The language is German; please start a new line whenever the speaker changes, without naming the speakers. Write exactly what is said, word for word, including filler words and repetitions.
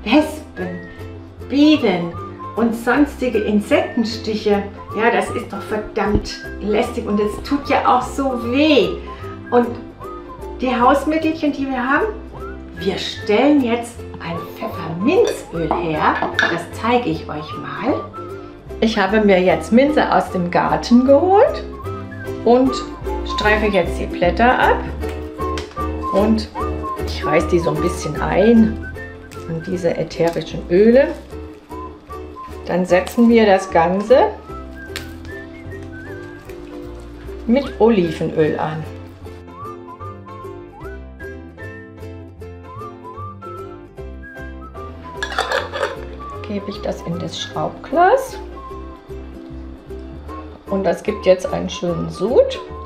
Wespen, Bienen und sonstige Insektenstiche. Ja, das ist doch verdammt lästig und es tut ja auch so weh. Und die Hausmittelchen, die wir haben, wir stellen jetzt ein Pfefferminzöl her. Das zeige ich euch mal. Ich habe mir jetzt Minze aus dem Garten geholt und streife jetzt die Blätter ab. Und ich reiße die so ein bisschen ein in diese ätherischen Öle. Dann setzen wir das Ganze mit Olivenöl an. Gebe ich das in das Schraubglas und das gibt jetzt einen schönen Sud.